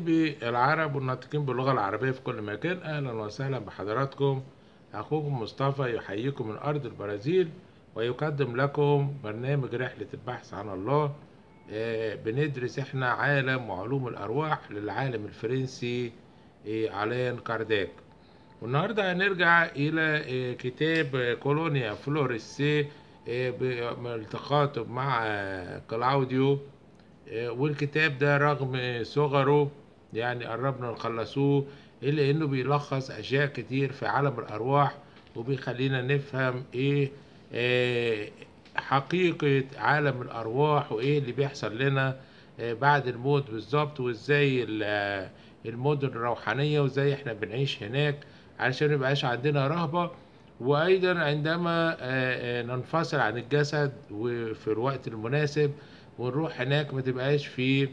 حبايبي العرب والناطقين باللغة العربية في كل مكان، أهلا وسهلا بحضراتكم. أخوكم مصطفى يحييكم من أرض البرازيل ويقدم لكم برنامج رحلة البحث عن الله. بندرس احنا عالم وعلوم الأرواح للعالم الفرنسي ألان كارداك. والنهاردة هنرجع إلى كتاب كولونيا فلوريسي بالتخاطب مع كلاوديو. والكتاب ده رغم صغره يعني قربنا نخلصوه، إلا إنه بيلخص أشياء كتير في عالم الأرواح، وبيخلينا نفهم إيه آه، حقيقة عالم الأرواح، وإيه اللي بيحصل لنا بعد الموت بالظبط، وإزاي المدن الروحانية، وإزاي إحنا بنعيش هناك علشان ميبقاش عندنا رهبة. وأيضا عندما ننفصل عن الجسد وفي الوقت المناسب ونروح هناك ما تبقاش في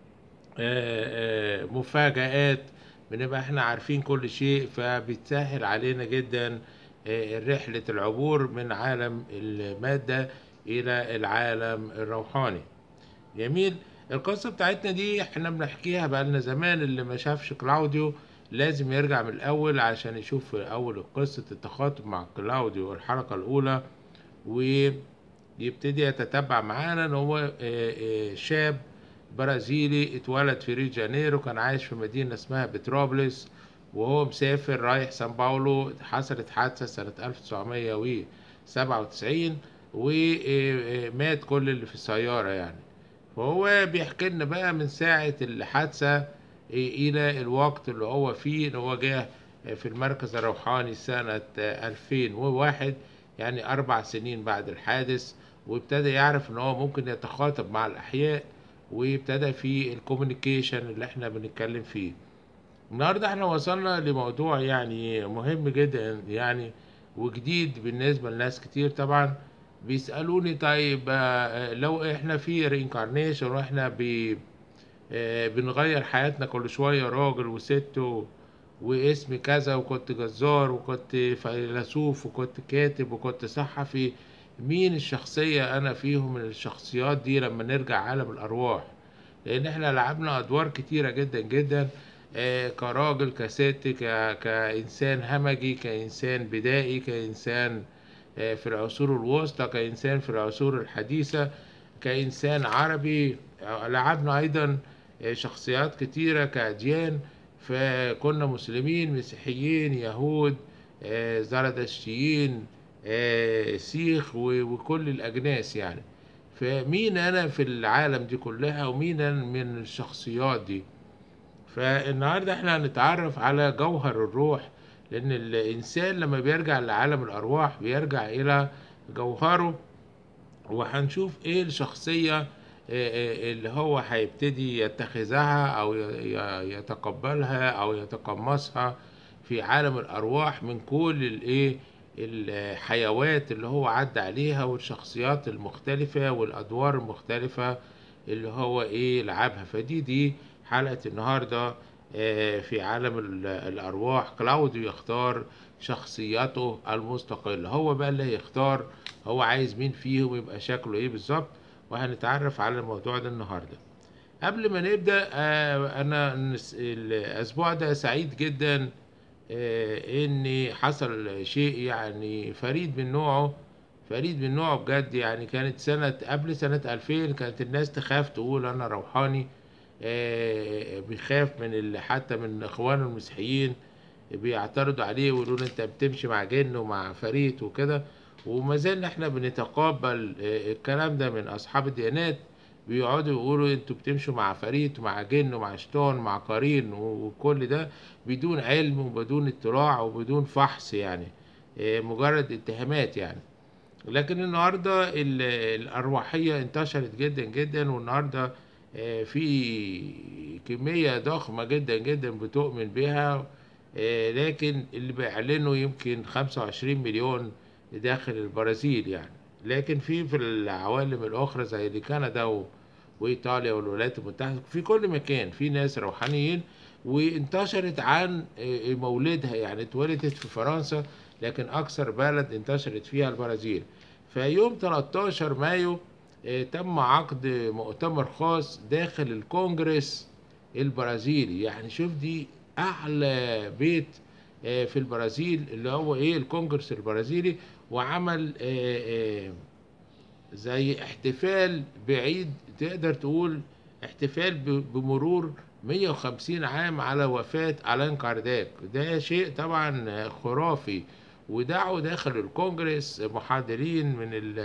مفاجآت، بنبقى احنا عارفين كل شيء، فبتسهل علينا جدا رحلة العبور من عالم المادة إلى العالم الروحاني. جميل. القصة بتاعتنا دي احنا بنحكيها بقالنا زمان، اللي ما شافش كلاوديو لازم يرجع من الأول عشان يشوف أول قصة التخاطب مع كلاوديو الحلقة الأولى، ويبتدي يتتبع معانا ان هو شاب برازيلي اتولد في ريو جانيرو، كان عايش في مدينة اسمها بتروبلس، وهو مسافر رايح سان باولو حصلت حادثة سنة 1997 ومات كل اللي في السيارة يعني. فهو بيحكي لنا بقى من ساعة الحادثة إلى الوقت اللي هو فيه، إن هو جه في المركز الروحاني سنة 2001، يعني 4 سنين بعد الحادث، وابتدى يعرف إن هو ممكن يتخاطب مع الأحياء، وابتدى في الكوميونيكيشن اللي احنا بنتكلم فيه. النهارده احنا وصلنا لموضوع يعني مهم جدا يعني، وجديد بالنسبة لناس كتير طبعا. بيسألوني طيب لو احنا في reincarnation واحنا بنغير حياتنا كل شوية، راجل وست واسم كذا، وكنت جزار وكنت فيلسوف وكنت كاتب وكنت صحفي، مين الشخصية أنا فيهم من الشخصيات دي لما نرجع عالم الأرواح؟ لأن احنا لعبنا أدوار كتيرة جدا جدا، كراجل كست كإنسان همجي، كإنسان بدائي، كإنسان في العصور الوسطى، كإنسان في العصور الحديثة، كإنسان عربي. لعبنا أيضا شخصيات كتيرة كأديان، فكنا مسلمين، مسيحيين، يهود، زردشتيين، سيخ، وكل الأجناس يعني. فمين أنا في العالم دي كلها، ومين أنا من الشخصيات دي؟ فالنهاردة احنا هنتعرف على جوهر الروح، لأن الإنسان لما بيرجع لعالم الأرواح بيرجع إلى جوهره. وهنشوف ايه الشخصية اللي هو هيبتدي يتخذها او يتقبلها او يتقمصها في عالم الارواح من كل الايه الحيوات اللي هو عدى عليها، والشخصيات المختلفة والادوار المختلفة اللي هو ايه لعبها. فدي حلقة النهاردة في عالم الارواح. كلاوديو يختار شخصيته المستقلة، هو بقى اللي هيختار هو عايز مين فيهم يبقى شكله ايه بالظبط، وهنتعرف على الموضوع ده النهارده. قبل ما نبدأ انا الاسبوع ده سعيد جدا ان حصل شيء يعني فريد من نوعه، فريد من نوعه بجد يعني. كانت قبل سنة 2000 كانت الناس تخاف تقول انا روحاني، بيخاف من حتى من اخوانه المسيحيين بيعترضوا عليه ويقولوا له انت بتمشي مع جن ومع فريق وكده. وما زلنا احنا بنتقبل الكلام ده من اصحاب الديانات، بيقعدوا يقولوا انتوا بتمشوا مع فريق ومع جن ومع شيطان ومع قرين، وكل ده بدون علم وبدون اطلاع وبدون فحص يعني، مجرد اتهامات يعني. لكن النهارده الأرواحية انتشرت جدا جدا، والنهارده في كمية ضخمة جدا جدا بتؤمن بها، لكن اللي بيعلنوا يمكن 25 مليون داخل البرازيل يعني. لكن في العوالم الأخرى زي دي كندا وإيطاليا والولايات المتحدة، في كل مكان في ناس روحانيين. وانتشرت عن مولدها يعني، اتولدت في فرنسا لكن أكثر بلد انتشرت فيها البرازيل. فيوم 13 مايو تم عقد مؤتمر خاص داخل الكونجرس البرازيلي. يعني شوف دي اعلى بيت في البرازيل اللي هو ايه الكونجرس البرازيلي، وعمل زي احتفال بعيد، تقدر تقول احتفال بمرور 150 عام على وفاة ألان كارداك. ده شيء طبعا خرافي. ودعوا داخل الكونجرس محاضرين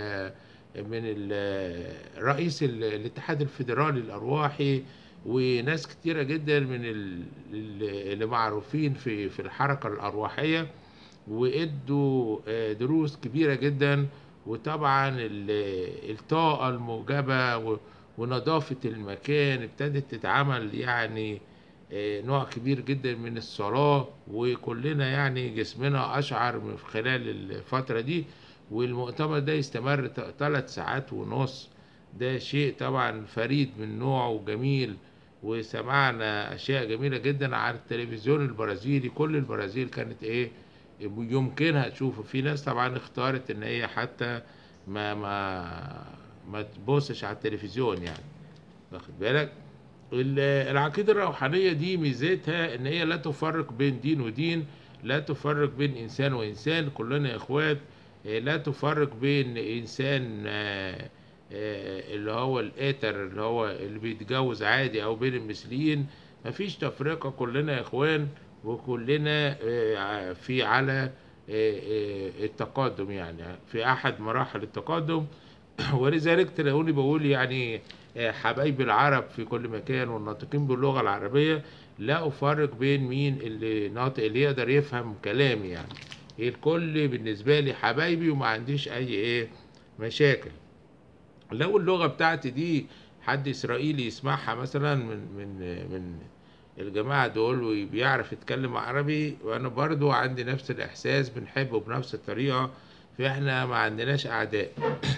من رئيس الاتحاد الفيدرالي الأرواحي، وناس كتيرة جدا من اللي معروفين في الحركة الأرواحية، وادوا دروس كبيرة جدا. وطبعا الطاقة الموجبة ونظافة المكان ابتدت تتعمل، يعني نوع كبير جدا من الصلاة، وكلنا يعني جسمنا أشعر من خلال الفترة دي. والمؤتمر ده يستمر 3 ساعات ونص. ده شيء طبعا فريد من نوعه وجميل. وسمعنا أشياء جميلة جدا على التلفزيون البرازيلي. كل البرازيل كانت إيه يمكنها تشوفه. في ناس طبعا اختارت ان هي حتى ما تبصش على التلفزيون يعني، واخد بالك. العقيدة الروحانية دي ميزتها ان هي لا تفرق بين دين ودين، لا تفرق بين انسان وانسان، كلنا اخوات. لا تفرق بين انسان اللي هو الاتر اللي هو اللي بيتجوز عادي او بين المثليين. مفيش تفرقة، كلنا اخوان، وكلنا في على التقدم، يعني في احد مراحل التقدم. ولذلك تلاقوني بقول يعني حبايب العرب في كل مكان والناطقين باللغة العربية، لا أفرق بين مين اللي ناطق اللي يقدر يفهم كلامي. يعني الكل بالنسبة لي حبايبي، وما عنديش أي مشاكل. لو اللغة بتاعتي دي حد إسرائيلي يسمعها مثلا من الجماعة دول وبيعرف يتكلم عربي، وأنا برضو عندي نفس الإحساس، بنحبه بنفس الطريقة. فإحنا ما عندناش أعداء،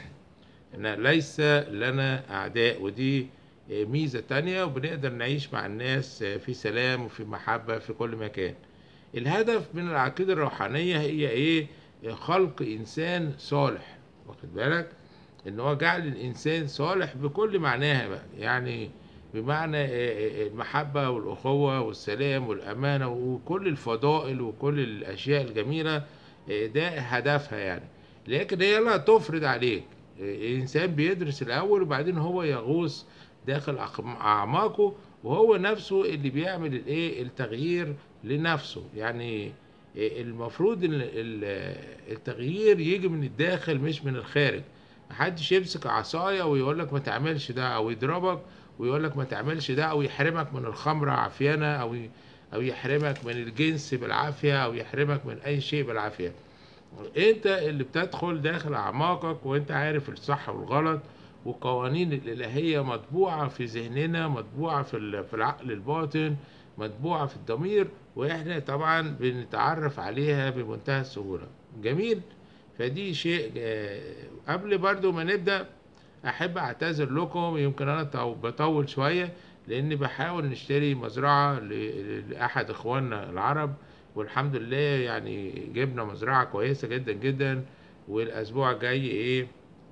إن ليس لنا أعداء. ودي ميزة تانية، وبنقدر نعيش مع الناس في سلام وفي محبة في كل مكان. الهدف من العقيدة الروحانية هي إيه؟ خلق إنسان صالح، واخد بالك؟ إن هو جعل الإنسان صالح بكل معناها بقى، يعني بمعنى المحبة والأخوة والسلام والأمانة وكل الفضائل وكل الأشياء الجميلة. ده هدفها يعني. لكن هي لا تفرض عليك. الإنسان بيدرس الأول، وبعدين هو يغوص داخل أعماقه، وهو نفسه اللي بيعمل الإيه التغيير لنفسه. يعني المفروض إن التغيير يجي من الداخل مش من الخارج. محدش يمسك عصاية ويقول لك ما تعملش ده، او يضربك ويقول لك ما تعملش ده، او يحرمك من الخمرة عافية، او يحرمك من الجنس بالعافية، او يحرمك من اي شيء بالعافية. انت اللي بتدخل داخل اعماقك، وانت عارف الصح والغلط. والقوانين الالهية مطبوعة في ذهننا، مطبوعة في العقل الباطن، مطبوعة في الضمير، واحنا طبعا بنتعرف عليها بمنتهى السهولة. جميل. فدي شيء قبل برضو ما نبدأ أحب أعتذر لكم، يمكن أنا بطول شوية، لأني بحاول نشتري مزرعة لأحد إخواننا العرب. والحمد لله يعني جبنا مزرعة كويسة جدا جدا. والأسبوع الجاي إيه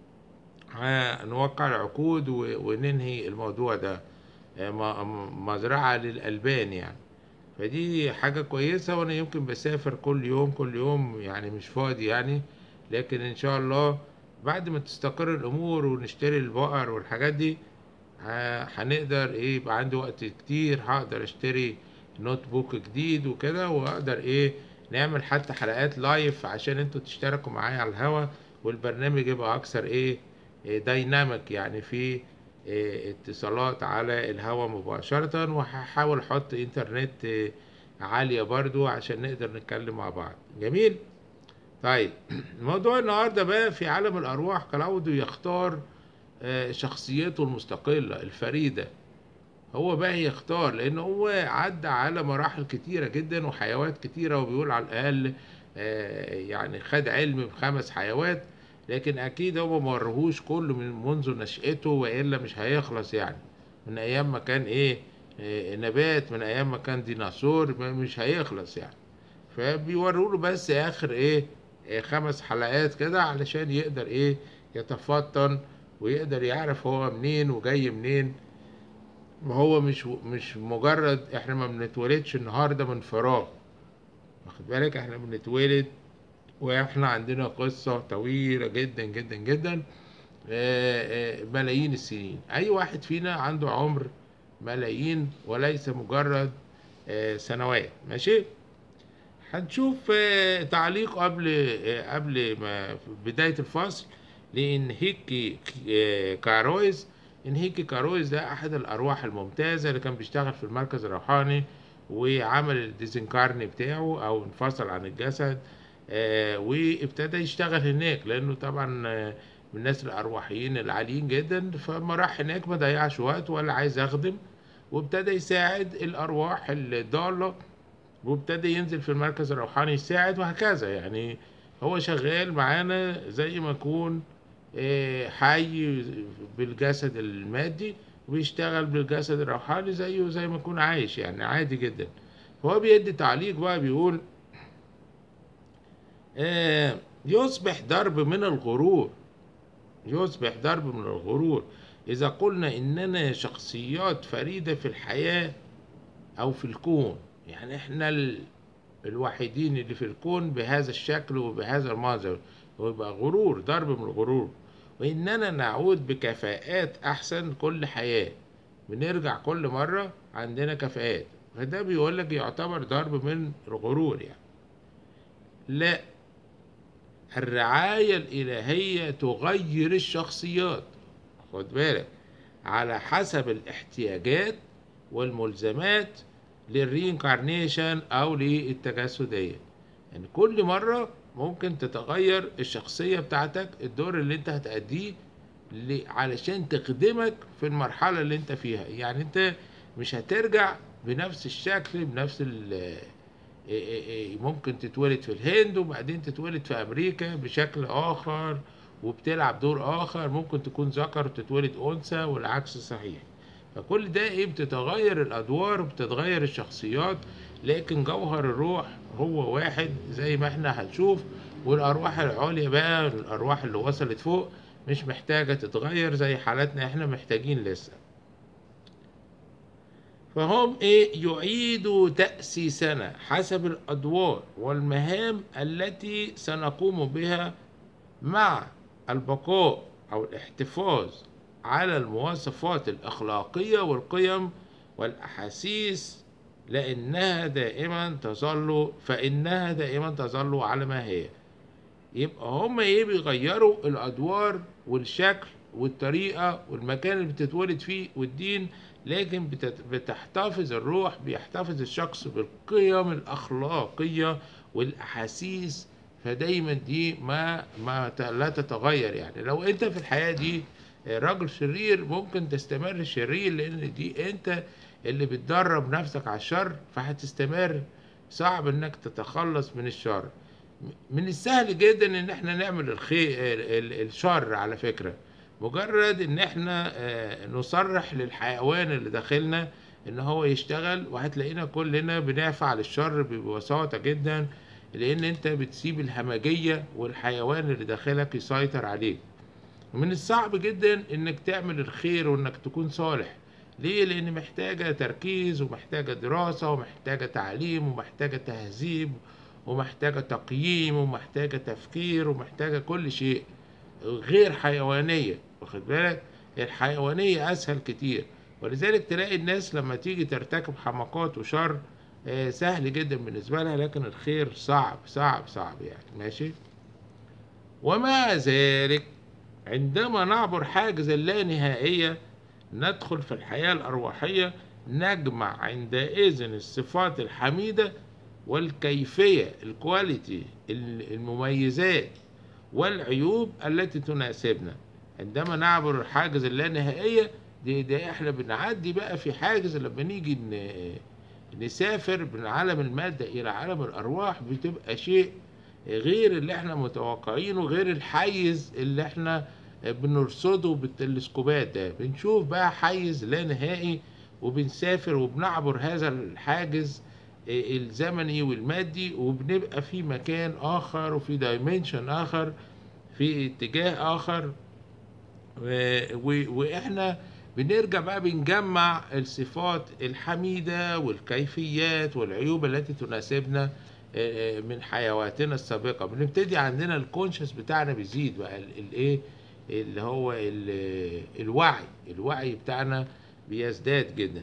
هنوقع العقود وننهي الموضوع ده. مزرعة للألبان يعني. فدي حاجة كويسة، وأنا يمكن بسافر كل يوم كل يوم، يعني مش فاضي يعني. لكن إن شاء الله بعد ما تستقر الأمور ونشتري البقر والحاجات دي، هنقدر إيه يبقى عندي وقت كتير، هقدر أشتري نوت بوك جديد وكده، وأقدر إيه نعمل حتى حلقات لايف عشان انتوا تشتركوا معايا على الهوا، والبرنامج يبقى أكثر إيه دايناميك، يعني في اتصالات على الهوا مباشرة. وهحاول احط انترنت عالية برضو عشان نقدر نتكلم مع بعض. جميل. طيب موضوع النهاردة بقى في عالم الأرواح. كلاوديو يختار شخصيته المستقلة الفريدة. هو بقى يختار، لأنه هو عدى على مراحل كتيرة جدا وحيوات كتيرة، وبيقول على الأقل يعني خد علم ب5 حيوات. لكن أكيد هو مورهوش كله من منذ نشأته، وإلا مش هيخلص يعني. من أيام ما كان إيه نبات، من أيام ما كان ديناصور، مش هيخلص يعني. فبيوروا له بس آخر إيه 5 حلقات كده، علشان يقدر إيه يتفطن، ويقدر يعرف هو منين وجاي منين. ما هو مش مجرد احنا ما بنتولدش النهارده من فراغ، واخد بالك؟ احنا بنتولد واحنا عندنا قصة طويلة جدا جدا جدا، ملايين السنين. اي واحد فينا عنده عمر ملايين وليس مجرد سنوات. ماشي. هنشوف تعليق قبل ما في بداية الفصل لإنهيكي كارويز. إنهيكي كارويز ده أحد الأرواح الممتازة اللي كان بيشتغل في المركز الروحاني، وعمل الديزنكارني بتاعه أو انفصل عن الجسد، وابتدى يشتغل هناك، لأنه طبعا من الناس الأرواحيين العاليين جدا. فما راح هناك ما ضيعش وقت ولا عايز يخدم، وابتدى يساعد الأرواح الضالة، وابتدى ينزل في المركز الروحاني يساعد، وهكذا. يعني هو شغال معانا زي ما يكون حي بالجسد المادي، وبيشتغل بالجسد الروحاني زيه زي ما يكون عايش، يعني عادي جدا. هو بيدي تعليق بقى بيقول يصبح ضرب من الغرور، يصبح ضرب من الغرور إذا قلنا إننا شخصيات فريدة في الحياة أو في الكون. يعني إحنا الوحيدين اللي في الكون بهذا الشكل وبهذا المنظر، ويبقى غرور، ضرب من الغرور. وإننا نعود بكفاءات أحسن كل حياة، بنرجع كل مرة عندنا كفاءات. فده بيقول لك يعتبر ضرب من الغرور يعني. لا، الرعاية الإلهية تغير الشخصيات، خد بالك، على حسب الاحتياجات والملزمات للرينكارنيشن أو للتجسدية. يعني كل مرة ممكن تتغير الشخصية بتاعتك، الدور اللي انت هتأديه علشان تخدمك في المرحلة اللي انت فيها. يعني انت مش هترجع بنفس الشكل بنفس ممكن تتولد في الهند وبعدين تتولد في أمريكا بشكل آخر وبتلعب دور آخر، ممكن تكون ذكر وتتولد أنثى والعكس صحيح. فكل ده بتتغير الأدوار وبتتغير الشخصيات، لكن جوهر الروح هو واحد زي ما احنا هنشوف. والأرواح العليا بقى، الأرواح اللي وصلت فوق، مش محتاجة تتغير زي حالتنا احنا، محتاجين لسه. فهم يعيدوا تأسيسنا حسب الأدوار والمهام التي سنقوم بها، مع البقاء أو الاحتفاظ على المواصفات الأخلاقية والقيم والأحاسيس، فإنها دائما تظل على ما هي. يبقى هم بيغيروا الأدوار والشكل والطريقة والمكان اللي بتتولد فيه والدين، لكن بتحتفظ الروح، بيحتفظ الشخص بالقيم الأخلاقية والأحاسيس. فدايما دي لا تتغير. يعني لو انت في الحياة دي راجل شرير، ممكن تستمر شرير، لان دي انت اللي بتدرب نفسك على الشر، فهتستمر. صعب انك تتخلص من الشر. من السهل جدا ان احنا نعمل الشر على فكرة. مجرد ان احنا نصرح للحيوان اللي داخلنا ان هو يشتغل، وهتلاقينا كلنا بنفعل الشر ببساطة جدا، لان انت بتسيب الهمجية والحيوان اللي داخلك يسيطر عليك. من الصعب جدا انك تعمل الخير وانك تكون صالح. ليه؟ لان محتاجة تركيز ومحتاجة دراسة ومحتاجة تعليم ومحتاجة تهذيب ومحتاجة تقييم ومحتاجة تفكير ومحتاجة كل شيء، غير حيوانية. واخد بالك؟ الحيوانية اسهل كتير، ولذلك تلاقي الناس لما تيجي ترتكب حماقات وشر سهل جدا بالنسبة لها، لكن الخير صعب صعب صعب يعني. ماشي. ومع ذلك عندما نعبر حاجز اللانهائية ندخل في الحياة الأرواحية، نجمع عندئذ الصفات الحميدة والكيفية، الكواليتي، المميزات والعيوب التي تناسبنا. عندما نعبر حاجز اللانهائية دي احنا بنعدي بقى في حاجز. لما نيجي نسافر من عالم المادة إلى عالم الأرواح، بتبقى شيء غير اللي احنا متوقعينه، غير الحيز اللي احنا بنرصده بالتلسكوبات ده. بنشوف بقى حيز لا نهائي، وبنسافر وبنعبر هذا الحاجز الزمني والمادي، وبنبقى في مكان آخر وفي دايمنشن آخر، في اتجاه آخر. وإحنا بنرجع بقى بنجمع الصفات الحميدة والكيفيات والعيوب التي تناسبنا من حيواتنا السابقة. بنبتدي عندنا الكونشس بتاعنا بيزيد بقى الايه اللي هو الوعي بتاعنا بيزداد جدا.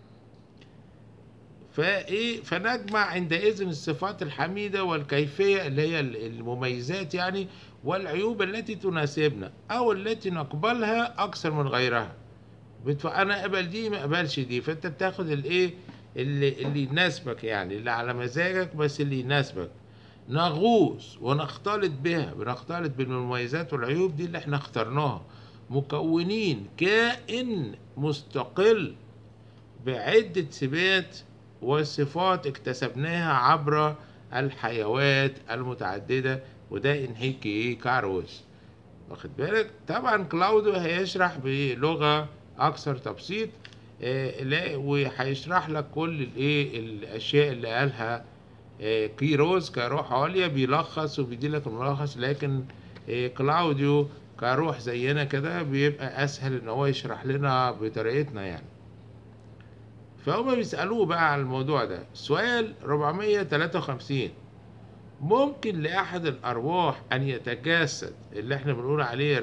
فنجمع عندئذ الصفات الحميدة والكيفية اللي هي المميزات يعني، والعيوب التي تناسبنا أو التي نقبلها أكثر من غيرها. أنا أقبل دي ما أقبلش دي، فأنت بتاخد الإيه اللي يناسبك، يعني اللي على مزاجك بس اللي يناسبك. نغوص ونختلط بها، بنختلط بالمميزات والعيوب دي اللي احنا اخترناها، مكونين كائن مستقل بعدة صفات وصفات اكتسبناها عبر الحيوات المتعددة. وده انهيكي كاروس، واخد بالك. طبعا كلاوديو هيشرح بلغة أكثر تبسيط، وهيشرح لك كل الأشياء اللي قالها كيروس كروح عليا، بيلخص وبيدي لك الملخص. لكن كلاوديو كروح زينا كده بيبقى أسهل إن هو يشرح لنا بطريقتنا يعني. فهم بيسألوه بقى على الموضوع ده. سؤال 453: ممكن لأحد الأرواح أن يتجسد، اللي احنا بنقول عليه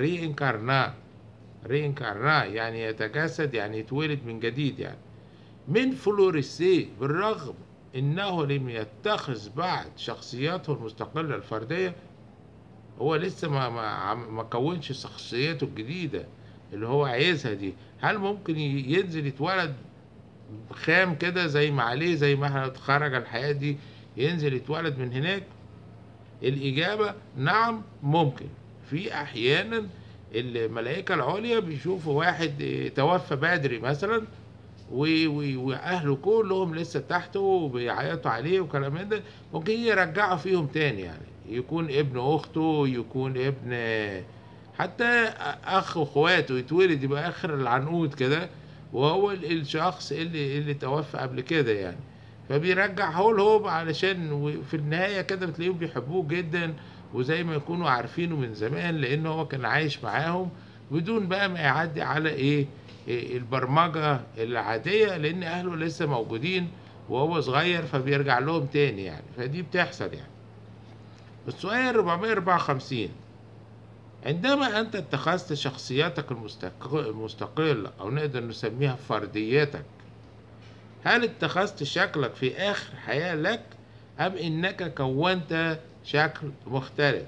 رينكارنا يعني يتجسد، يعني يتولد من جديد يعني، من فلوريسيه، بالرغم إنه لم يتخذ بعد شخصياته المستقلة الفردية؟ هو لسه ما كونش شخصيته الجديدة اللي هو عايزها دي. هل ممكن ينزل يتولد خام كده زي ما عليه، زي ما احنا اتخرج الحياة دي، ينزل يتولد من هناك؟ الإجابة نعم ممكن. في أحيانا الملائكة العليا بيشوفوا واحد توفى بدري مثلا وأهله كلهم لسه تحته وبيعيطوا عليه وكلام من ده، ممكن يرجعوا فيهم تاني، يعني يكون ابن أخته، يكون ابن حتى أخ وأخواته، يتولد يبقى آخر العنقود كده، وهو الشخص اللي توفى قبل كده يعني. فبيرجعه لهم علشان في النهاية كده بتلاقيهم بيحبوه جدا، وزي ما يكونوا عارفينه من زمان، لأنه هو كان عايش معاهم بدون بقى ما يعدي على إيه البرمجة العادية، لأن أهله لسه موجودين وهو صغير، فبيرجع لهم تاني يعني. فدي بتحصل يعني. السؤال 454: عندما أنت اتخذت شخصيتك المستقلة، أو نقدر نسميها فرديتك، هل اتخذت شكلك في آخر حياة لك، أم إنك كونت شكل مختلف؟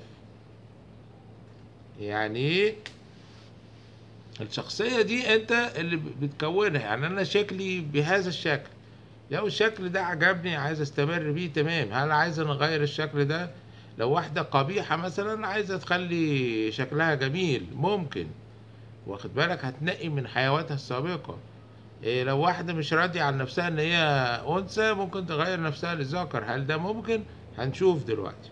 يعني الشخصية دي أنت اللي بتكونها، يعني أنا شكلي بهذا الشكل، لو الشكل ده عجبني عايز استمر بيه تمام. هل عايز نغير الشكل ده؟ لو واحدة قبيحة مثلا عايزة تخلي شكلها جميل ممكن، واخد بالك، هتنقي من حيواتها السابقة. لو واحدة مش راضية عن نفسها ان هي انثى ممكن تغير نفسها للذكر. هل ده ممكن؟ هنشوف دلوقتي.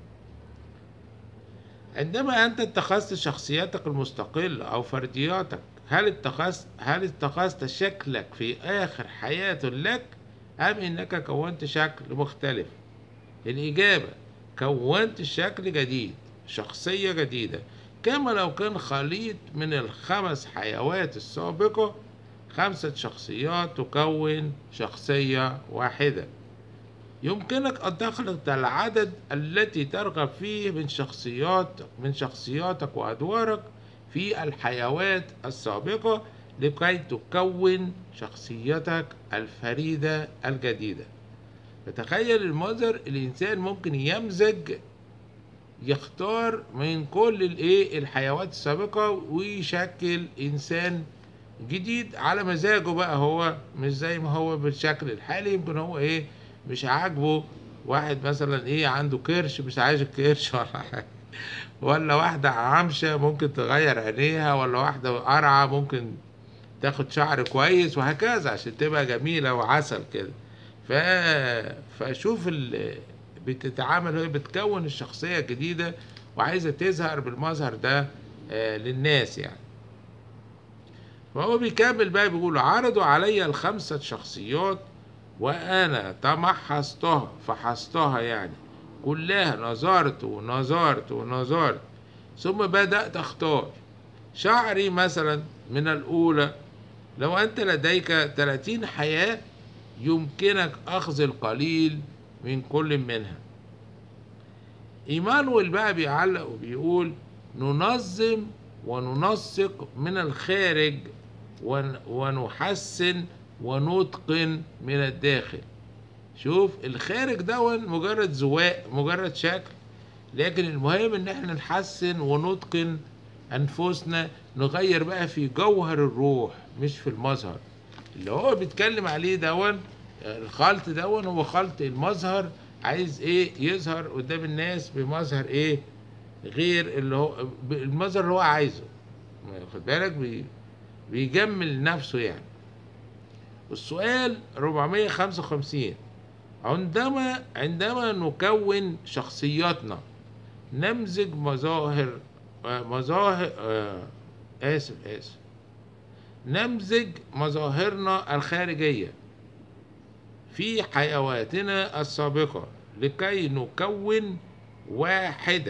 عندما انت اتخذت شخصيتك المستقلة او فردياتك، هل اتخذت شكلك في اخر حياة لك، ام انك كونت شكل مختلف؟ الاجابة كونت شكل جديد، شخصية جديدة، كما لو كان خليط من الخمس حيوات السابقة. 5 شخصيات تكون شخصية واحدة. يمكنك أن تخلق العدد التي ترغب فيه من شخصياتك وأدوارك في الحيوات السابقة لكي تكون شخصيتك الفريدة الجديدة. فتخيل المنظر، الإنسان ممكن يمزج، يختار من كل الحيوات السابقة ويشكل إنسان جديد على مزاجه بقى، هو مش زي ما هو بالشكل الحالي. يمكن هو مش عاجبه واحد مثلا عنده كرش مش عايز الكرش ولا حاجة، ولا واحدة عامشة ممكن تغير عينيها، ولا واحدة قرعة ممكن تاخد شعر كويس، وهكذا عشان تبقى جميلة وعسل كده. ف... فشوف بتتعامل، هي بتكون الشخصية الجديدة وعايزة تظهر بالمظهر ده للناس يعني. فهو بيكمل بقى بيقول: عرضوا علي ال5 شخصيات وأنا فحصتها يعني كلها، نظرت ونظرت ونظرت، ثم بدأت أختار. شعري مثلا من الأولى لو أنت لديك 30 حياة يمكنك أخذ القليل من كل منها. إيمانويل بقى بيعلق وبيقول: ننظم وننسق من الخارج ونحسن ونتقن من الداخل. شوف، الخارج ده مجرد زواق، مجرد شكل، لكن المهم ان احنا نحسن ونتقن انفسنا، نغير بقى في جوهر الروح مش في المظهر. اللي هو بيتكلم عليه الخلط هو خلط المظهر، عايز ايه؟ يظهر قدام الناس بمظهر ايه غير اللي هو المظهر اللي هو عايزه. خد بالك، بيجمل نفسه يعني. السؤال 455: عندما نكون شخصياتنا نمزج مظاهر آسف نمزج مظاهرنا الخارجية في حيواتنا السابقة لكي نكون واحدة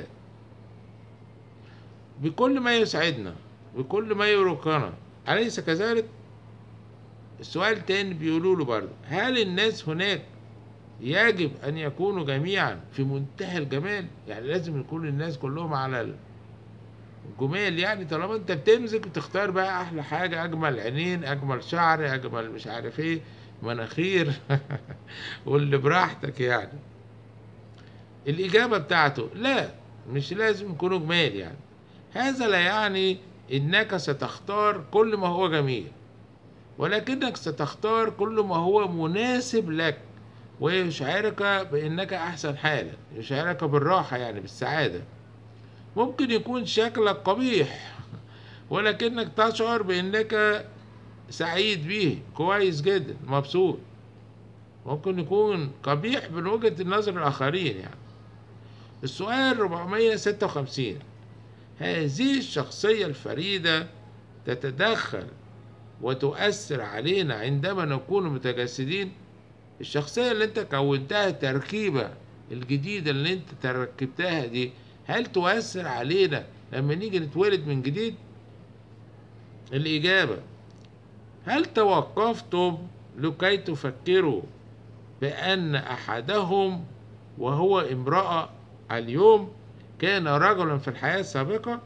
بكل ما يسعدنا، بكل ما يرقنا، أليس كذلك؟ السؤال تاني بيقولوا له برضه: هل الناس هناك يجب أن يكونوا جميعا في منتهى الجمال؟ يعني لازم يكون الناس كلهم على الجمال، يعني طالما انت بتمزج بتختار بقى أحلى حاجة، أجمل عينين، أجمل شعر، أجمل مش عارف ايه، مناخير واللي براحتك يعني. الإجابة بتاعته: لا، مش لازم يكونوا جمال يعني. هذا لا يعني إنك ستختار كل ما هو جميل، ولكنك ستختار كل ما هو مناسب لك ويشعرك بأنك أحسن حالا، يشعرك بالراحة يعني بالسعادة. ممكن يكون شكلك قبيح ولكنك تشعر بأنك سعيد به، كويس جدا، مبسوط. ممكن يكون قبيح من وجهة النظر الآخرين يعني. السؤال 456: هذه الشخصية الفريدة تتدخل وتؤثر علينا عندما نكون متجسدين؟ الشخصية اللي انت كونتها، التركيبة الجديدة اللي انت تركبتها دي، هل تؤثر علينا لما نيجي نتولد من جديد؟ الإجابة: هل توقفتم لكي تفكروا بأن أحدهم وهو امرأة اليوم كان رجلا في الحياة السابقة؟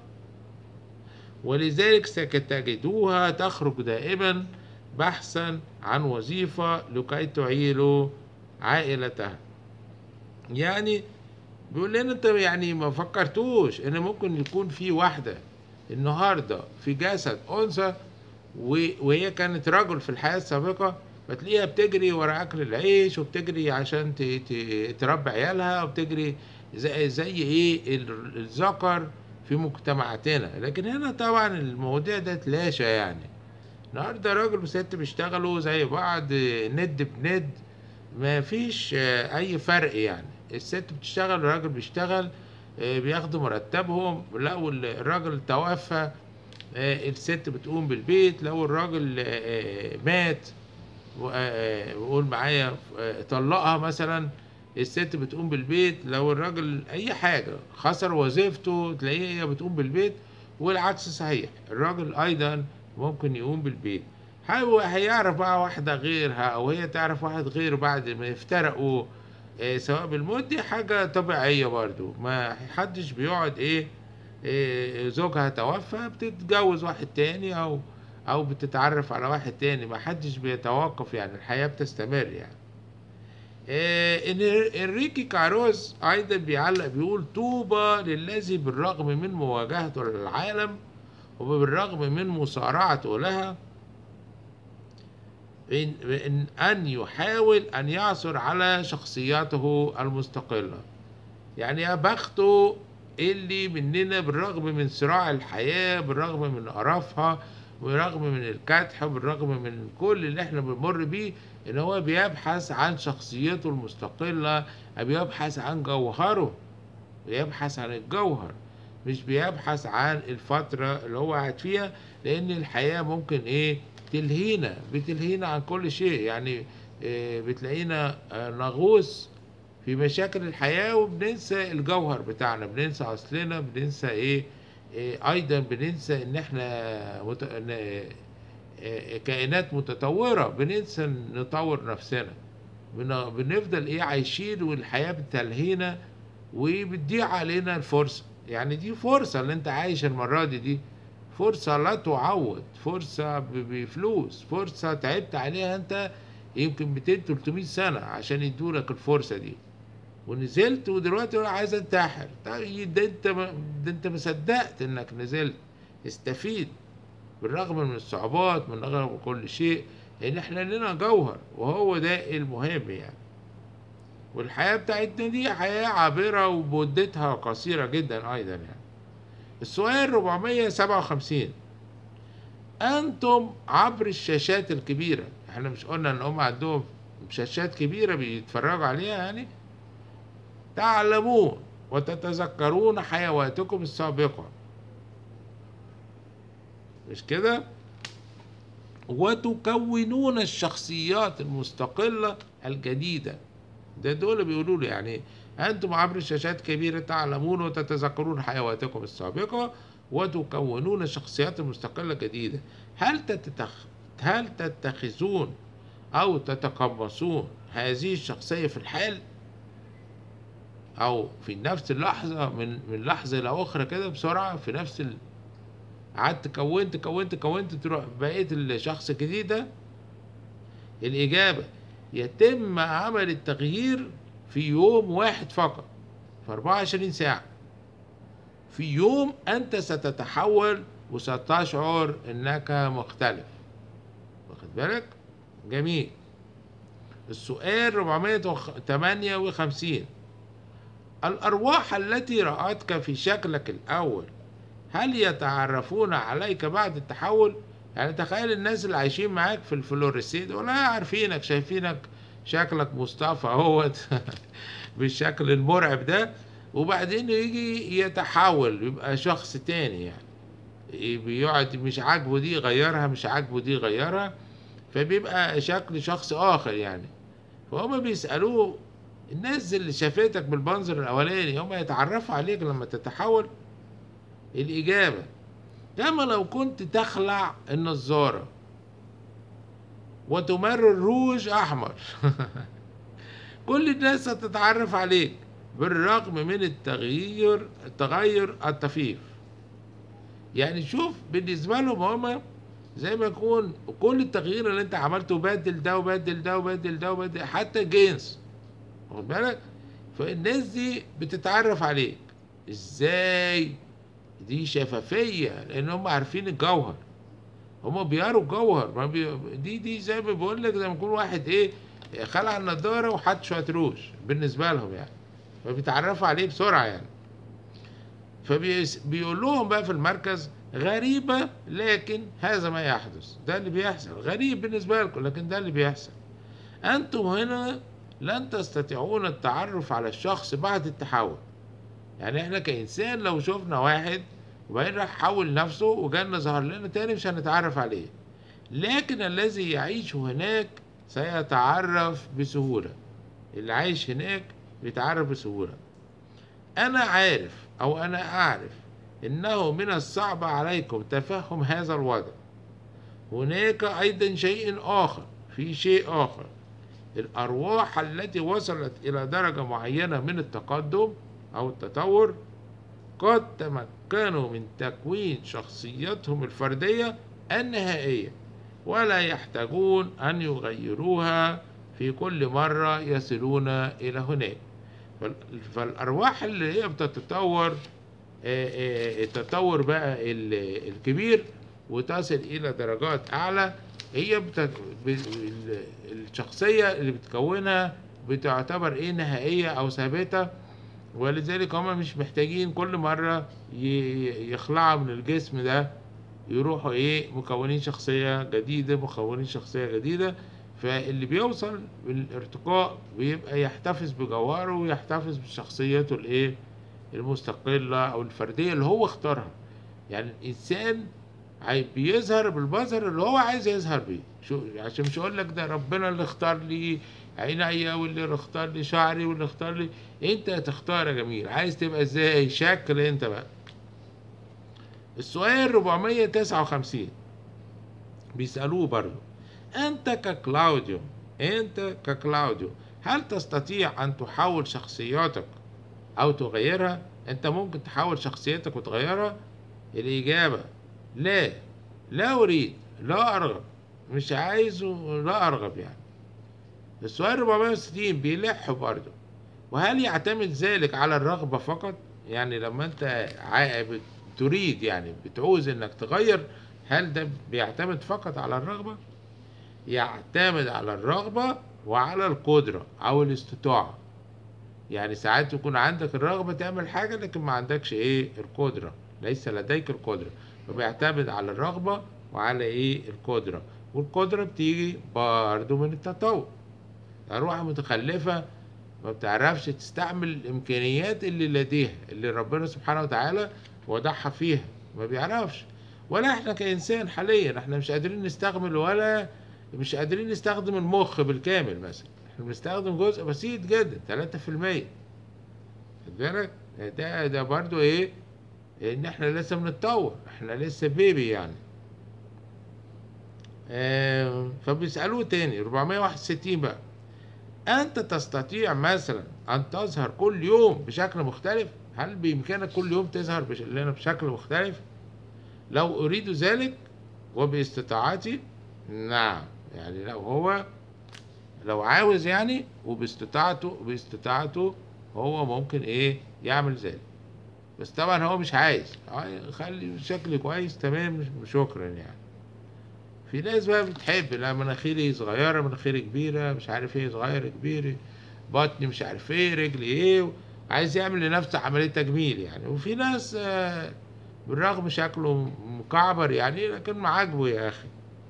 ولذلك ستجدوها تخرج دائما بحثا عن وظيفة لكي تعيلوا عائلتها. يعني بيقول لنا انت يعني ما فكرتوش ان ممكن يكون في واحدة النهاردة في جسد انثى وهي كانت رجل في الحياة السابقة، فتلاقيها بتجري ورا اكل العيش، وبتجري عشان تربي عيالها، وبتجري زي ايه الذكر في مجتمعاتنا. لكن هنا طبعا المواضيع ده اتلاشى يعني. النهارده راجل وست بيشتغلوا زي بعض، ند بند، ما فيش اي فرق يعني. الست بتشتغل والراجل بيشتغل، بياخدوا مرتبهم. لو الراجل توفى الست بتقوم بالبيت، لو الراجل مات وقول معايا طلقها مثلا، الست بتقوم بالبيت. لو الراجل اي حاجة خسر وظيفته تلاقيه هي بتقوم بالبيت، والعكس صحيح، الراجل ايضا ممكن يقوم بالبيت. هيعرف بقى واحدة غيرها او هي تعرف واحد غيره بعد ما يفترقوا سواء بالموت، دي حاجة طبيعية برضو. ما حدش بيقعد زوجها توفى بتتجوز واحد تاني او بتتعرف على واحد تاني، ما حدش بيتوقف يعني، الحياة بتستمر يعني. ان انريكي كاروز ايضا بيعلق بيقول: طوبى للذي بالرغم من مواجهته للعالم وبالرغم من مصارعته لها ان يحاول ان يعثر على شخصيته المستقلة. يعني يا بخته اللي مننا بالرغم من صراع الحياة، بالرغم من قرفها، بالرغم من الكدح، بالرغم من كل اللي احنا بنمر بيه، ان هو بيبحث عن شخصيته المستقلة، بيبحث عن جوهره، بيبحث عن الجوهر، مش بيبحث عن الفترة اللي هو قاعد فيها. لان الحياة ممكن بتلهينا عن كل شيء يعني. بتلاقينا نغوص في مشاكل الحياة وبننسى الجوهر بتاعنا، بننسى أصلنا، بننسى إيه ايضا بننسى ان احنا كائنات متطورة، بننسى نطور نفسنا، بنفضل ايه عايشين والحياة بتلهينا وبتضيع علينا الفرصة. يعني دي فرصة اللي انت عايش المرة دي فرصة لا تعوض، فرصة بفلوس، فرصة تعبت عليها انت يمكن 200 300 سنة عشان يدولك الفرصة دي، ونزلت ودلوقتي عايز انتحر. طيب ده انت ما صدقت انك نزلت. استفيد بالرغم من الصعوبات، من رغم كل شيء، لان احنا لنا جوهر وهو ده المهم يعني. والحياة بتاعتنا دي حياة عابرة ومدتها قصيرة جدا ايضا يعني. السؤال 457: انتم عبر الشاشات الكبيرة، احنا مش قلنا ان هم عندهم شاشات كبيرة بيتفرجوا عليها يعني، تعلمون وتتذكرون حيواتكم السابقة، مش كده؟ وتكونون الشخصيات المستقلة الجديدة. ده دول بيقولوا لي يعني أنتم عبر شاشات كبيرة تعلمون وتتذكرون حيواتكم السابقة وتكونون الشخصيات المستقلة الجديدة. هل تتخذون أو تتقمصون هذه الشخصية في الحال أو في نفس اللحظة، من لحظة إلى أخرى كده بسرعة، في نفس قعدت كونت تروح بقيت الشخص الجديد ده؟ الإجابة: يتم عمل التغيير في يوم واحد فقط، في 24 ساعة. في يوم أنت ستتحول وستشعر أنك مختلف. واخد بالك؟ جميل. السؤال 458: الأرواح التي رأتك في شكلك الأول هل يتعرفون عليك بعد التحول؟ يعني تخيل الناس اللي عايشين معاك في الفلوريسيد ولا عارفينك، شايفينك شكلك مصطفى اهوت بالشكل المرعب ده، وبعدين يجي يتحول يبقى شخص تاني يعني، بيقعد مش عاجبه دي غيرها، مش عاجبه دي غيرها، فبيبقى شكل شخص آخر يعني. فهم بيسألوه الناس اللي شافتك بالمنظر الأولاني هم يتعرفوا عليك لما تتحول؟ الإجابة: كما لو كنت تخلع النظارة وتمرر روج أحمر كل الناس هتتعرف عليك بالرغم من التغير الطفيف. يعني شوف بالنسبة لهم هما زي ما يكون كل التغيير اللي انت عملته بدل ده وبدل ده وبدل ده وبدل حتى جنس، واخد بالك؟ فالناس دي بتتعرف عليك ازاي؟ دي شفافية لان هم عارفين الجوهر، هم بيقروا الجوهر. ما دي زي ما بقول لك، زي ما يكون واحد ايه خلع النضارة وحط شوية روج بالنسبة لهم يعني، فبيتعرفوا عليه بسرعة يعني. فبيقول لهم بقى في المركز: غريبة لكن هذا ما يحدث. ده اللي بيحصل، غريب بالنسبة لكم لكن ده اللي بيحصل. أنتم هنا لن تستطيعون التعرف على الشخص بعد التحول. يعني احنا كإنسان لو شفنا واحد وبعدين راح حول نفسه وجالنا ظهر لنا تاني مش هنتعرف عليه، لكن الذي يعيش هناك سيتعرف بسهولة. اللي عايش هناك بيتعرف بسهولة. أنا عارف أو أنا أعرف إنه من الصعب عليكم تفهم هذا الوضع. هناك أيضا شيء آخر، في شيء آخر: الأرواح التي وصلت إلى درجة معينة من التقدم أو التطور قد تمكنوا من تكوين شخصيتهم الفردية النهائية ولا يحتاجون أن يغيروها في كل مرة يصلون إلى هناك. فالأرواح اللي هي بتتطور التطور بقى الكبير وتصل إلى درجات أعلى، هي الشخصية اللي بتكونها بتعتبر إيه نهائية أو ثابتة، ولذلك هم مش محتاجين كل مرة يخلعوا من الجسم ده يروحوا إيه مكونين شخصية جديدة مكونين شخصية جديدة. فاللي بيوصل بالارتقاء بيبقى يحتفظ بجوهره ويحتفظ بشخصيته الايه المستقلة او الفردية اللي هو اختارها. يعني الانسان بيظهر بالمظهر اللي هو عايز يظهر بيه، عشان مش اقول لك ده ربنا اللي اختار لي عينيا واللي اختار لي شعري واللي اختار لي. انت تختار يا جميل عايز تبقى ازاي، شكل انت بقى. السؤال 459: بيسألوه برضه: أنت ككلاوديو هل تستطيع أن تحول شخصياتك أو تغيرها؟ أنت ممكن تحول شخصيتك وتغيرها؟ الإجابة: لا، لا أريد، لا أرغب، مش عايز، لا أرغب يعني. السؤال 460 بيلح برضه: وهل يعتمد ذلك على الرغبة فقط؟ يعني لما أنت تريد، يعني بتعوز إنك تغير، هل ده بيعتمد فقط على الرغبة؟ يعتمد على الرغبة وعلى القدرة أو الاستطاعة. يعني ساعات يكون عندك الرغبة تعمل حاجة لكن ما عندكش القدرة، ليس لديك القدرة، فبيعتمد على الرغبة وعلى القدرة. والقدرة بتيجي برضو من التطور. أرواح متخلفة ما بتعرفش تستعمل الإمكانيات اللي لديها، اللي ربنا سبحانه وتعالى وضعها فيها، ما بيعرفش. ولا احنا كإنسان حاليا احنا مش قادرين نستعمل، ولا مش قادرين نستخدم المخ بالكامل. مثلا احنا بنستخدم جزء بسيط جدا، 3%. خد بالك، ده برضو ان احنا لسه بنتطور، احنا لسه بيبي يعني. فبيسألوه تاني 461 بقى: أنت تستطيع مثلا أن تظهر كل يوم بشكل مختلف؟ هل بإمكانك كل يوم تظهر لنا بشكل مختلف؟ لو أريد ذلك وباستطاعتي، نعم. يعني لو عاوز يعني، وباستطاعته هو ممكن يعمل ذلك. بس طبعا هو مش عايز، خلي شكلي كويس تمام شكرا يعني. في ناس بقى بتحب: لا، مناخيري صغيرة، مناخيري كبيرة، مش عارف صغيرة كبيرة، بطني مش عارف رجلي عايز يعمل لنفسه عملية تجميل يعني. وفي ناس بالرغم شكله مكعبر يعني لكن معاجبه يا أخي.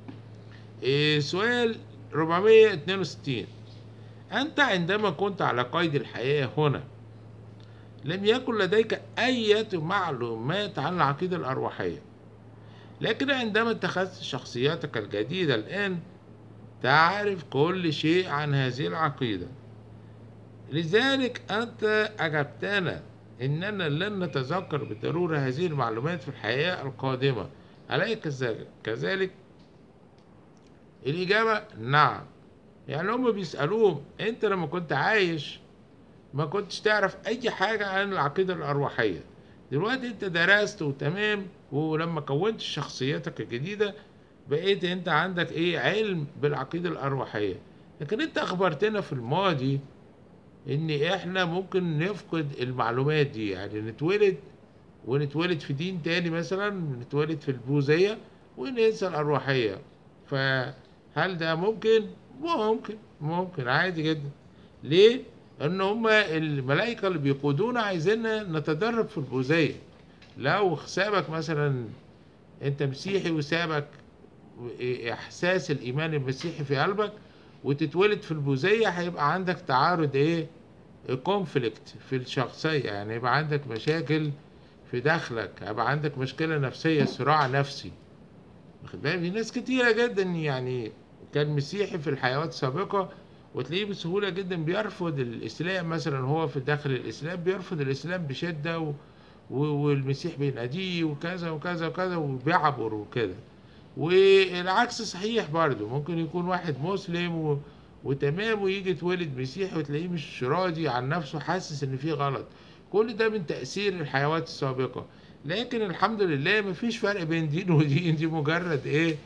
سؤال 462: أنت عندما كنت على قيد الحياة هنا لم يكن لديك أي معلومات عن العقيدة الأرواحية، لكن عندما اتخذت شخصيتك الجديدة الآن تعرف كل شيء عن هذه العقيدة. لذلك أنت أجبتنا إننا لن نتذكر بالضرورة هذه المعلومات في الحياة القادمة، أليس كذلك؟ الإجابة: نعم. يعني هم بيسألوهم: أنت لما كنت عايش ما كنتش تعرف أي حاجة عن العقيدة الأرواحية، دلوقتي أنت درست وتمام، ولما كونت شخصيتك الجديدة بقيت أنت عندك علم بالعقيدة الأرواحية. لكن أنت أخبرتنا في الماضي إن إحنا ممكن نفقد المعلومات دي، يعني ونتولد في دين تاني، مثلا نتولد في البوذية وننسى الأرواحية. فهل ده ممكن؟ ممكن عادي جدا. ليه؟ ان هما الملائكة اللي بيقودونا عايزيننا نتدرب في البوذية. لو سابك مثلا انت مسيحي وسابك احساس الايمان المسيحي في قلبك وتتولد في البوذية، هيبقى عندك تعارض كونفليكت في الشخصية، يعني يبقى عندك مشاكل في داخلك، هيبقى عندك مشكلة نفسية، صراع نفسي. واخد بالك؟ في ناس كتيرة جدا يعني كان مسيحي في الحياة السابقة وتلاقيه بسهولة جدا بيرفض الإسلام، مثلا هو في داخل الإسلام بيرفض الإسلام بشدة والمسيح بيناديه وكذا وكذا وكذا وبيعبر وكده. والعكس صحيح برضه، ممكن يكون واحد مسلم وتمام ويجي يتولد مسيحي وتلاقيه مش راضي عن نفسه، حاسس ان في غلط. كل ده من تأثير الحيوات السابقة. لكن الحمد لله مفيش فرق بين دين ودين، دي مجرد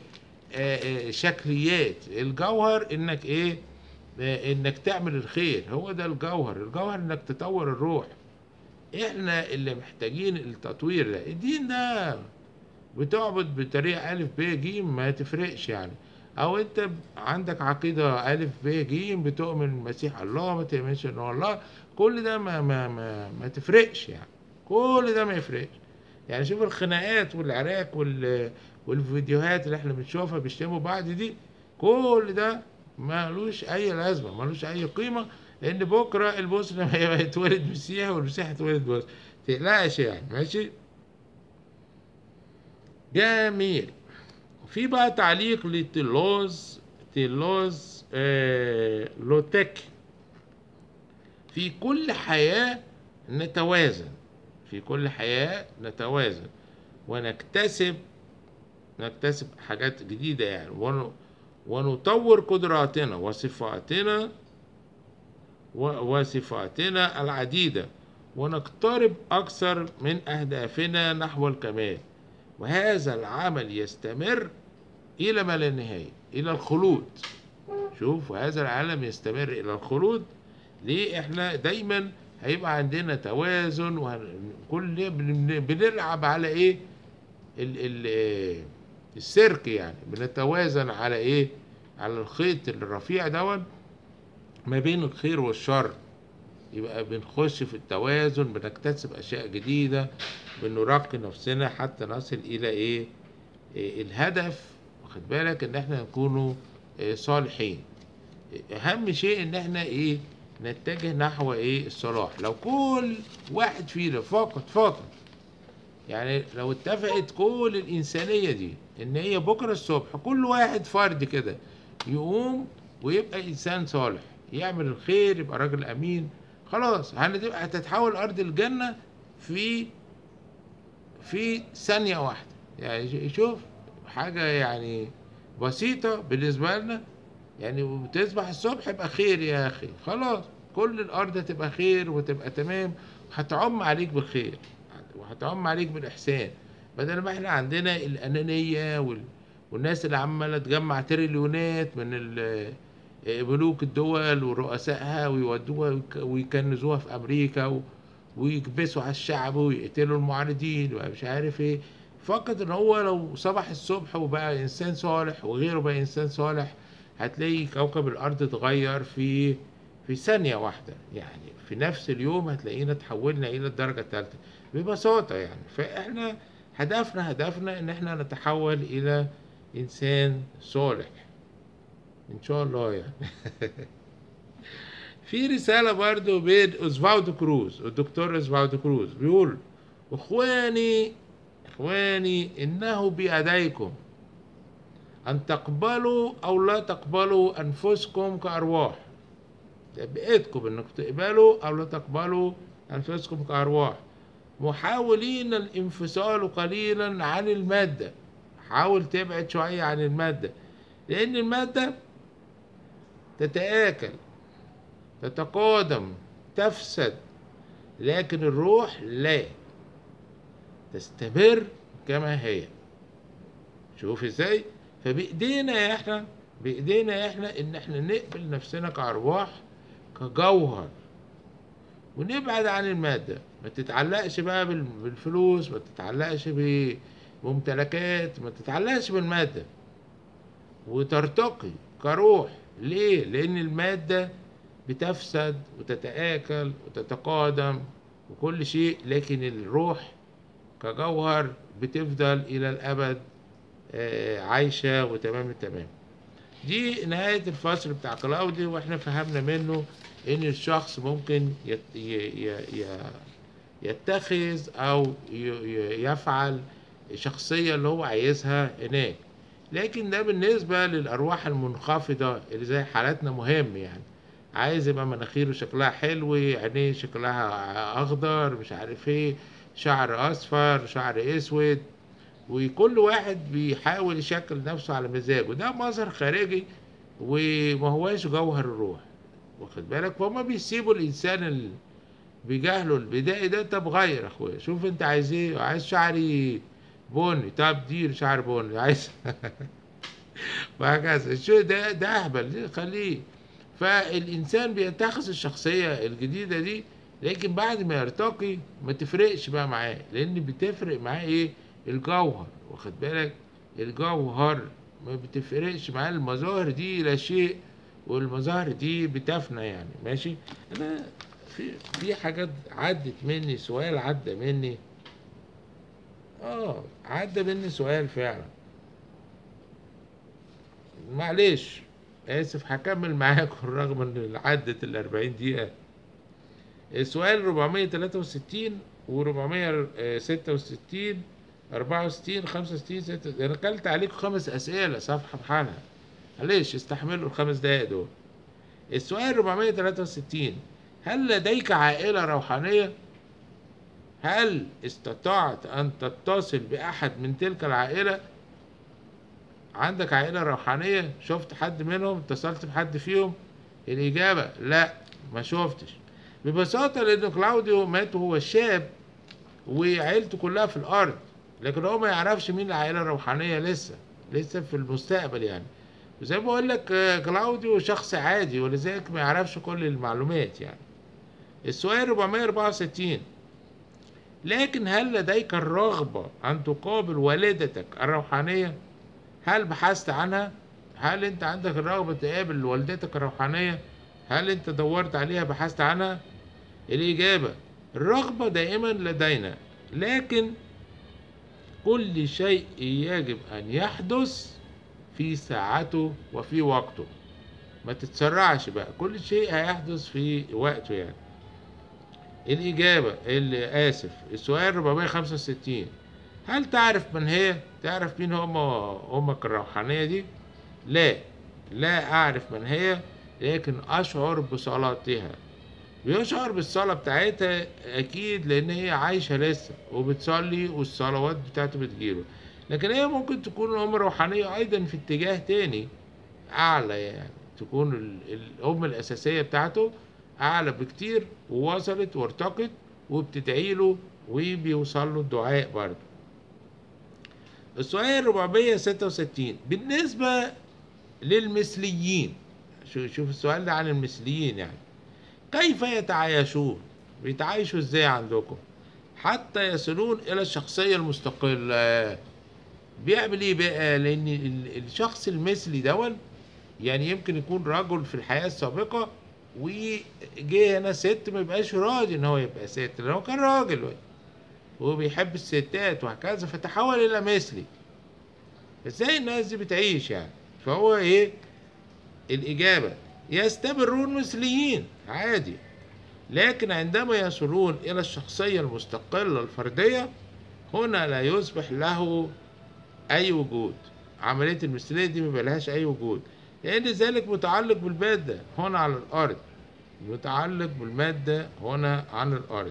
شكليات. الجوهر انك انك تعمل الخير، هو ده الجوهر. الجوهر انك تطور الروح. احنا اللي محتاجين التطوير ده. الدين ده بتعبد بطريقة ألف ب ج ما تفرقش يعني. أو أنت عندك عقيدة ألف ب ج، بتؤمن المسيح الله، ما تؤمنش إن هو الله، كل ده ما تفرقش يعني. كل ده ما يفرقش. يعني شوف الخناقات والعراك والفيديوهات اللي احنا بنشوفها بيشتموا بعض دي، كل ده ملوش أي لازمة، ملوش أي قيمة. لأن بكرة المسلم هيبقى يتولد مسيحي والمسيحي يتولد مسلم، متقلقش يعني. ماشي، جميل. في بقى تعليق تيلوز لوتك: في كل حياة نتوازن، في كل حياة نتوازن ونكتسب نكتسب حاجات جديدة يعني، ونطور قدراتنا وصفاتنا العديدة، ونقترب أكثر من أهدافنا نحو الكمال. وهذا العمل يستمر إلى ما لا نهاية، إلى الخلود. شوف، هذا العالم يستمر إلى الخلود. ليه؟ إحنا دايما هيبقى عندنا توازن، وكل بنلعب على إيه؟ السيرك يعني، بنتوازن على إيه؟ على الخيط الرفيع دون ما بين الخير والشر. يبقى بنخش في التوازن، بنكتسب أشياء جديدة، بنرقي نفسنا حتى نصل إلى إيه؟ الهدف. واخد بالك إن إحنا نكونوا صالحين. أهم شيء إن إحنا إيه؟ نتجه نحو إيه؟ الصلاح. لو كل واحد فينا فقط يعني، لو اتفقت كل الإنسانية دي إن هي بكرة الصبح كل واحد فرد كده يقوم ويبقى إنسان صالح، يعمل الخير، يبقى راجل أمين، خلاص هتتحول أرض الجنة في ثانية واحدة. يعني شوف، حاجة يعني بسيطة بالنسبة لنا يعني. وتصبح الصبح يبقى خير يا أخي، خلاص كل الأرض هتبقى خير وتبقى تمام، هتعم عليك بالخير وهتعم عليك بالإحسان. بدل ما احنا عندنا الأنانية والناس اللي عمالة تجمع تريليونات من ملوك الدول ورؤسائها، ويودوها ويكنزوها في أمريكا، ويكبسوا على الشعب ويقتلوا المعارضين ومش عارف ايه. فقط ان هو لو صبح الصبح وبقى انسان صالح وغيره بقى انسان صالح، هتلاقي كوكب الارض اتغير في ثانية واحدة يعني. في نفس اليوم هتلاقينا تحولنا الى الدرجة الثالثة ببساطة يعني. فاحنا هدفنا ان احنا نتحول الى انسان صالح ان شاء الله يعني. في رسالة برضو بين اوزفالدو كروز والدكتور اوزفالدو كروز، بيقول: اخواني انه بيديكم ان تقبلوا او لا تقبلوا انفسكم كارواح. بإيدكم انكم تقبلوا او لا تقبلوا انفسكم كارواح، محاولين الانفصال قليلا عن المادة. حاول تبعد شوية عن المادة، لان المادة تتآكل، تتقادم، تفسد، لكن الروح لا، تستمر كما هي. شوف ازاي. فبإيدينا احنا ان احنا نقبل نفسنا كأرواح، كجوهر، ونبعد عن المادة. ما تتعلقش بقى بالفلوس، ما تتعلقش بممتلكات، ما تتعلقش بالمادة، وترتقي كروح. ليه؟ لأن المادة بتفسد وتتآكل وتتقادم وكل شيء، لكن الروح كجوهر بتفضل إلى الأبد عايشة وتمام التمام. دي نهاية الفصل بتاع كلاودي، واحنا فهمنا منه ان الشخص ممكن يتخذ او يفعل شخصية اللي هو عايزها هناك. لكن ده بالنسبة للأرواح المنخفضة اللي زي حالاتنا مهم يعني. عايز يبقى مناخيره شكلها حلو، عينيه شكلها أخضر، مش عارف ايه، شعر أصفر، شعر أسود، وكل واحد بيحاول يشكل نفسه على مزاجه. ده مظهر خارجي وما هواش جوهر الروح. واخد بالك؟ فهم بيسيبوا الإنسان اللي بجهله البدائي ده. طب غير يا اخويا، شوف انت عايز ايه. عايز شعري بني، طب دير شعر بني. عايز وهكذا. الشيء ده اهبل، خليه. فالانسان بيتخذ الشخصيه الجديده دي، لكن بعد ما يرتقي ما تفرقش بقى معاه، لان بتفرق معاه ايه؟ الجوهر. واخد بالك؟ الجوهر ما بتفرقش معاه المظاهر دي لا شيء، والمظاهر دي بتفنى يعني. ماشي. انا في حاجات عدت مني، سؤال عدى مني، عدى مني سؤال فعلا. معلش، اسف، هكمل معاكم رغم ان عدت ال40 دقيقة. السؤال 463 و466 64 65 66. انا كلت عليكم 5 اسئلة صفحة بحالها، معلش استحملوا ال5 دقايق دول. السؤال 463: هل لديك عائلة روحانية؟ هل استطعت أن تتصل بأحد من تلك العائلة؟ عندك عائلة روحانية؟ شفت حد منهم؟ اتصلت بحد فيهم؟ الإجابة لا، ما شفتش. ببساطة لأن كلاوديو مات وهو شاب وعيلته كلها في الأرض، لكن هو ما يعرفش مين العائلة الروحانية لسه في المستقبل يعني. وزي ما بقول لك كلاوديو شخص عادي ولذلك ما يعرفش كل المعلومات يعني. السؤال 464: لكن هل لديك الرغبة أن تقابل والدتك الروحانية؟ هل بحثت عنها؟ هل أنت عندك الرغبة تقابل والدتك الروحانية؟ هل أنت دورت عليها بحثت عنها؟ الإجابة: الرغبة دائما لدينا، لكن كل شيء يجب أن يحدث في ساعته وفي وقته. ما تتسرعش بقى، كل شيء هيحدث في وقته يعني. الإجابة اللي آسف، السؤال 465: هل تعرف من هي؟ تعرف مين أمك الروحانية دي؟ لا، لا أعرف من هي، لكن أشعر بصلاتها. بيشعر بالصلاة بتاعتها أكيد لأن هي عايشة لسه وبتصلي والصلوات بتاعته بتجيله، لكن هي ممكن تكون أم روحانية أيضا في اتجاه تاني أعلى يعني، تكون الأم الأساسية بتاعته أعلى بكتير ووصلت وارتقت وبتدعيله وبيوصل له الدعاء برضه. السؤال 466: بالنسبة للمثليين، شوف السؤال ده عن المثليين يعني، كيف يتعايشون؟ بيتعايشوا ازاي عندكم حتى يصلون الى الشخصية المستقلة؟ بيعمل ايه بقى؟ لان الشخص المثلي دون يعني يمكن يكون رجل في الحياة السابقة وجه هنا ست ما يبقاش راضي ان هو يبقى ست، لان هو كان راجل وبيحب الستات وهكذا فتحول الى مثلي. ازاي الناس دي بتعيش يعني؟ فهو ايه الإجابة؟ يستمرون مثليين عادي، لكن عندما يصلون إلى الشخصية المستقلة الفردية هنا لا يصبح له أي وجود. عملية المثلية دي مبلهاش أي وجود، لأن ذلك متعلق بالمادة هنا على الأرض، متعلق بالمادة هنا على الأرض.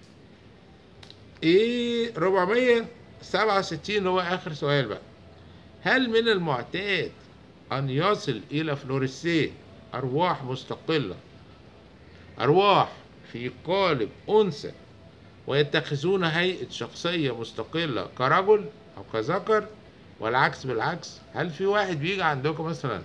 467 هو آخر سؤال بقى: هل من المعتاد أن يصل إلى فلوريسيه أرواح مستقلة، أرواح في قالب أنثى، ويتخذون هيئة شخصية مستقلة كرجل أو كذكر، والعكس بالعكس؟ هل في واحد بيجي عندكم مثلا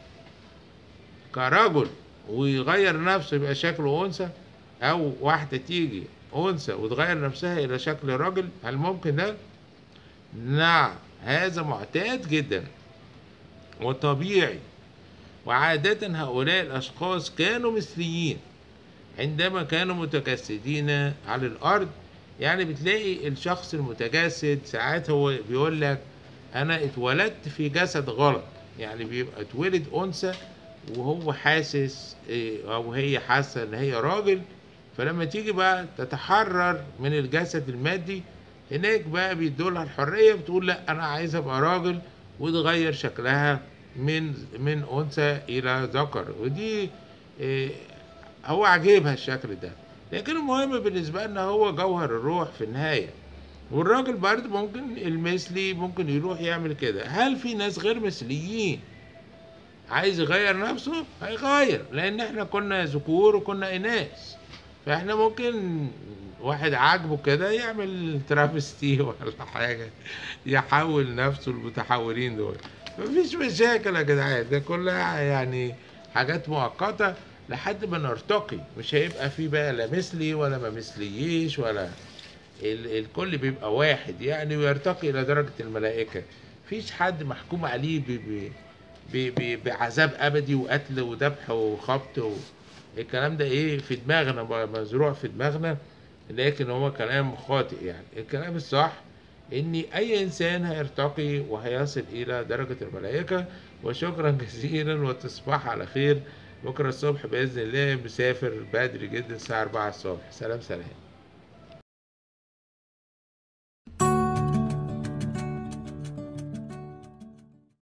كرجل ويغير نفسه يبقى شكله أنثى، أو واحدة تيجي أنثى وتغير نفسها إلى شكل رجل؟ هل ممكن ده؟ نعم، هذا معتاد جدا وطبيعي، وعادة هؤلاء الأشخاص كانوا مثليين عندما كانوا متجسدين على الأرض. يعني بتلاقي الشخص المتجسد ساعات هو بيقول لك أنا اتولدت في جسد غلط، يعني بيبقى اتولد أنثى وهو حاسس أو هي حاسة إن هي راجل، فلما تيجي بقى تتحرر من الجسد المادي هناك بقى بيدولها الحرية، بتقول لا أنا عايز أبقى راجل، وتغير شكلها من أنثى إلى ذكر. ودي هو عجيبها الشكل ده، لكن المهم بالنسبة لنا هو جوهر الروح في النهاية. والراجل برضه ممكن المثلي ممكن يروح يعمل كده. هل في ناس غير مثليين عايز يغير نفسه؟ هيغير، لأن احنا كنا ذكور وكنا إناث، فاحنا ممكن واحد عاجبه كده يعمل ترافستي ولا حاجة، يحول نفسه المتحولين دول، مفيش مشاكل يا جدعان، ده كلها يعني حاجات مؤقتة لحد ما نرتقي. مش هيبقى في بقى لا مثلي ولا ما مثليش ولا الكل بيبقى واحد يعني، ويرتقي إلى درجة الملائكة. مفيش حد محكوم عليه بعذاب أبدي وقتل وذبح وخبط الكلام ده ايه في دماغنا، مزروع في دماغنا، لكن هو كلام خاطئ يعني. الكلام الصح ان اي انسان هيرتقي وهيصل الى درجة الملائكة. وشكرا جزيلا وتصبح على خير. بكرة الصبح بإذن الله مسافر بدري جدا الساعة 4 الصبح. سلام سلام.